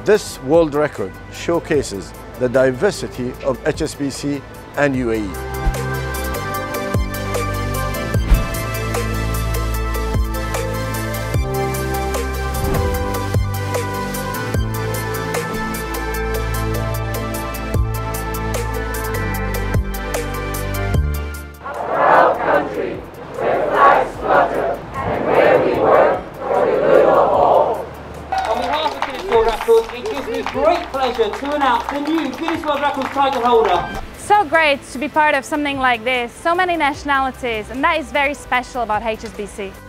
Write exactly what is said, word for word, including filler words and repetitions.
This world record showcases the diversity of H S B C and U A E. It gives me great pleasure to announce the new Guinness World Record title holder. So great to be part of something like this, so many nationalities, and that is very special about H S B C.